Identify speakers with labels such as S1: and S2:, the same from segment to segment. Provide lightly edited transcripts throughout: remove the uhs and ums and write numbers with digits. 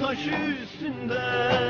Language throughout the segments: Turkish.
S1: baş üstünde.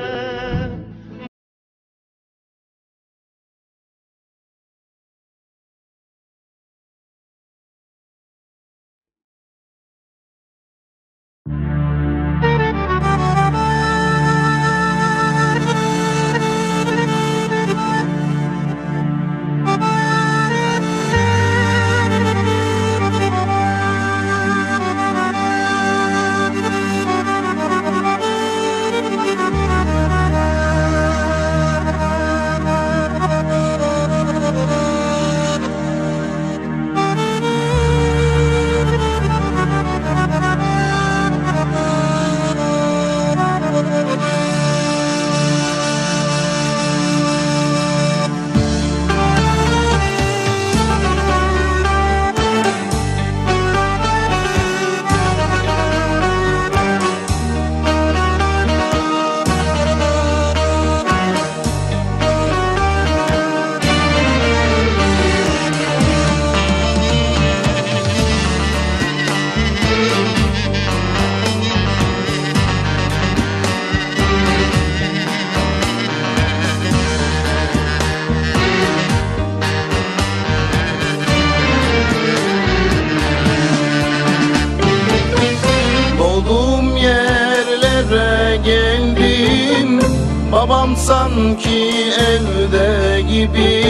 S2: Babam sanki evde gibi,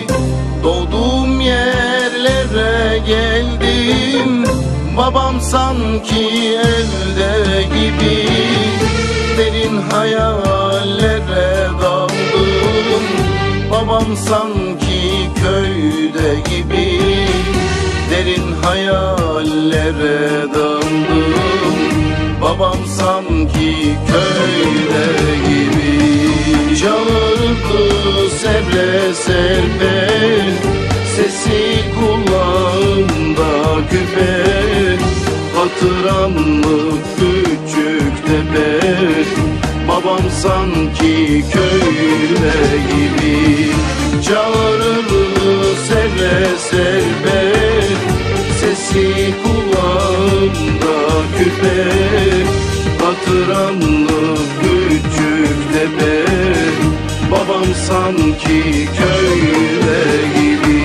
S2: doğduğum yerlere geldim. Babam sanki evde gibi, derin hayallere daldım. Babam sanki köyde gibi, derin hayallere daldım. Babam sanki köyde gibi, çağırdı serpe serpe, sesi kulağımda küpe. Hatıranlı küçük tepe, babam sanki köyde gibi. Çağırdı serpe serpe, sesi kulağımda küpe. Hatıranlı küçük tepe, babam sanki köyde gibi.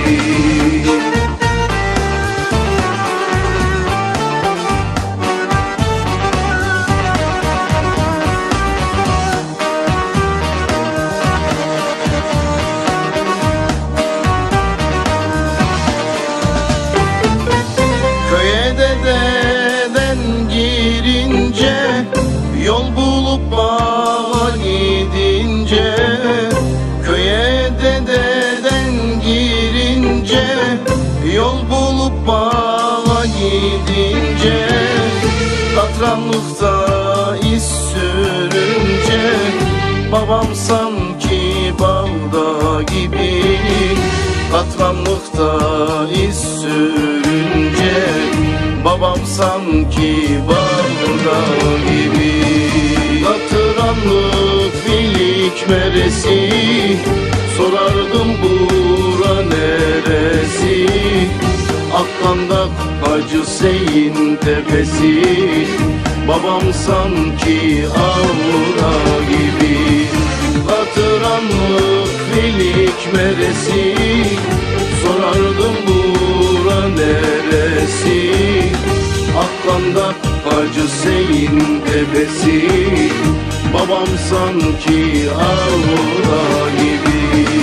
S2: Köye dededen girince, yol bulup bağa gidince. Köye dededen girince, yol bulup bağa gidince. Katranlıkta iz sürünce, babam sanki bağda gibi. Katranlıkta iz sürünce, babam sanki bağda gibi. Hatıranlık filik meresi, sorardım bura neresi. Aklandak Hacı Hüseyin tepesi, babam sanki ağda gibi. Hatıranlık filik meresi, sorardım bura neresi. Aklandak Hacı Hüseyin tepesi, babam sanki ağda gibi.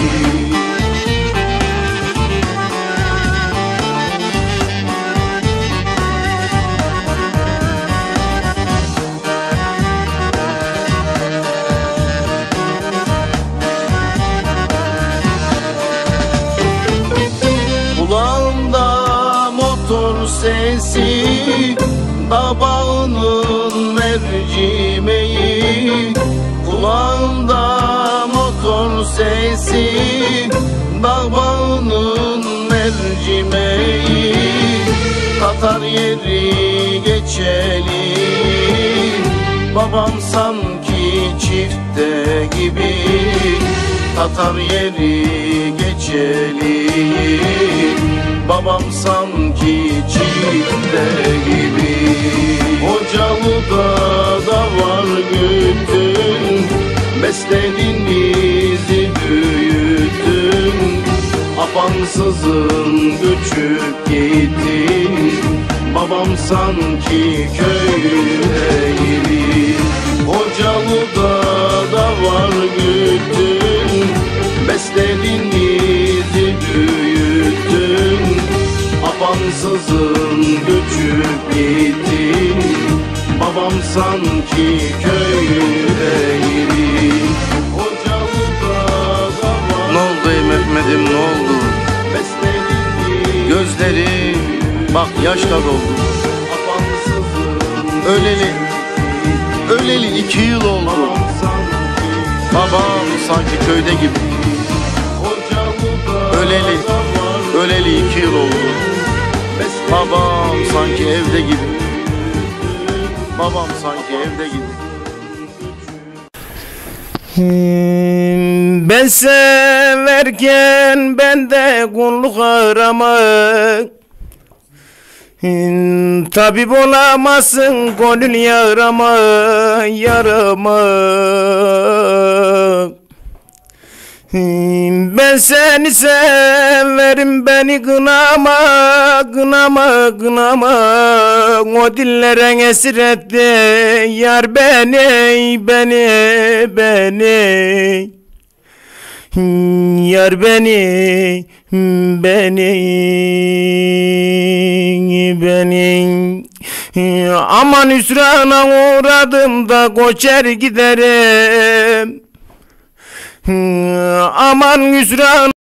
S2: Kulağımda motor sesi, dağ bağının mercimeği. Kulağımda motor sesi, dağ bağının mercimeği. Tatar yeri geçeli, babam sanki çifte gibi. Tatar yeri geçeli, babam sanki çifte gibi. Hocalı'da da var güttün, besledin bizi büyüttün. Apansızın göçüp gittin, babam sanki köyde gibi. Hocalı'da da var güttün, besledin bizi büyüttün. Apansızın göçüp gittin, babam sanki köyde gibi. Hocalı'da da var. Ne oldu ey Mehmet'im, ne oldu? Gözleri bak yaşla doldu. Öleli 2 yıl oldu. Babam sanki köyde gibi. Öleli 2 yıl oldu. Babam sanki evde gibi. Babam sanki evde gibi.
S1: Ben severken bende kulluk aramak, tabip olamazsın gönül yarama, yarama. Ben seni severim, beni kınama, kınama, kınama. O dillere esir etti yar beni, beni, beni. Yar beni, beni, beni. Aman hüsrana uğradım da göçer giderim. Aman hüsrana